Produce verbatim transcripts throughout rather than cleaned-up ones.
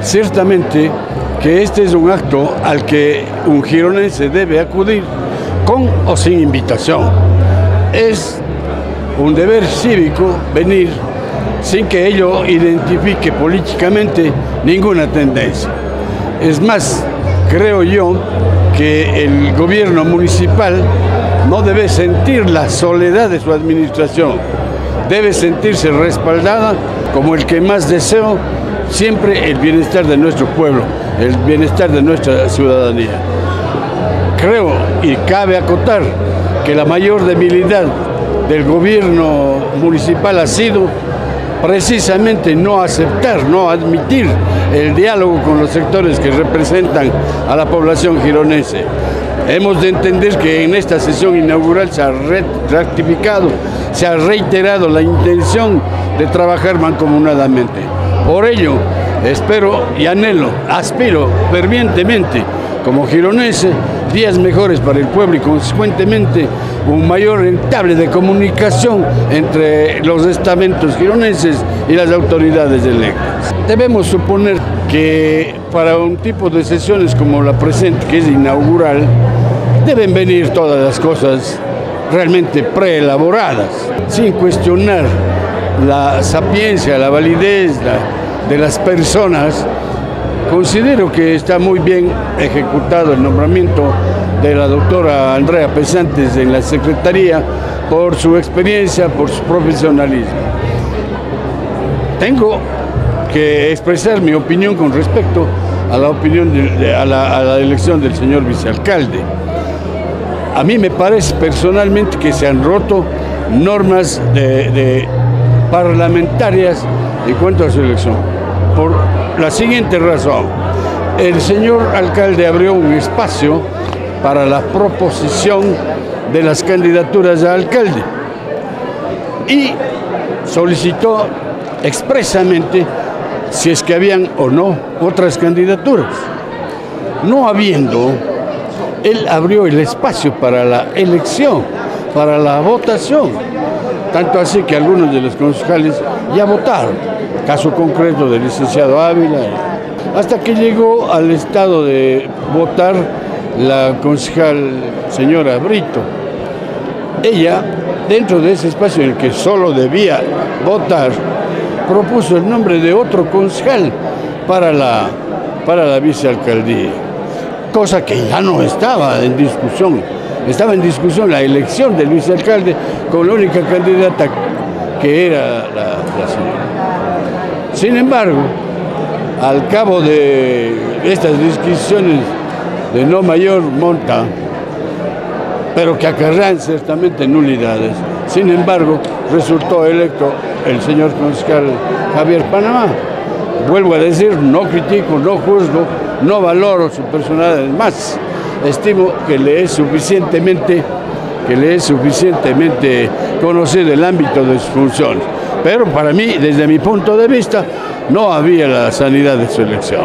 Ciertamente que este es un acto al que un gironense debe acudir con o sin invitación. Es un deber cívico venir sin que ello identifique políticamente ninguna tendencia. Es más, creo yo que el gobierno municipal no debe sentir la soledad de su administración, debe sentirse respaldada como el que más deseo siempre el bienestar de nuestro pueblo, el bienestar de nuestra ciudadanía. Creo y cabe acotar que la mayor debilidad del gobierno municipal ha sido precisamente no aceptar, no admitir el diálogo con los sectores que representan a la población gironense. Hemos de entender que en esta sesión inaugural se ha ratificado, se ha reiterado la intención de trabajar mancomunadamente. Por ello, espero y anhelo, aspiro fervientemente como gironense, días mejores para el pueblo y consecuentemente un mayor entable de comunicación entre los estamentos gironenses y las autoridades electas. Debemos suponer que para un tipo de sesiones como la presente, que es inaugural, deben venir todas las cosas realmente preelaboradas, sin cuestionar la sapiencia, la validez la, de las personas. Considero que está muy bien ejecutado el nombramiento de la doctora Andrea Pesantes en la Secretaría por su experiencia, por su profesionalismo. Tengo que expresar mi opinión con respecto a la opinión de, de, a, la, a la elección del señor vicealcalde. A mí me parece personalmente que se han roto normas de, de parlamentarias en cuanto a su elección. Por la siguiente razón: el señor alcalde abrió un espacio para la proposición de las candidaturas a alcalde y solicitó expresamente si es que habían o no otras candidaturas. No habiendo, él abrió el espacio para la elección, para la votación, tanto así que algunos de los concejales ya votaron. Caso concreto del licenciado Ávila, hasta que llegó al estado de votar la concejal señora Brito. Ella, dentro de ese espacio en el que solo debía votar, propuso el nombre de otro concejal para la, para la vicealcaldía, cosa que ya no estaba en discusión. Estaba en discusión la elección del vicealcalde con la única candidata que era la, la señora. Sin embargo, al cabo de estas discusiones de no mayor monta, pero que acarrean ciertamente nulidades, sin embargo, resultó electo el señor concejal Javier Panamá. Vuelvo a decir, no critico, no juzgo, no valoro su personalidad, más estimo que le es suficientemente, que le es suficientemente conocido el ámbito de sus funciones. Pero para mí, desde mi punto de vista, no había la sanidad de su elección.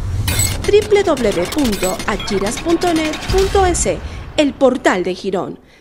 doble u doble u doble u punto achiras punto net punto es, el portal de Girón.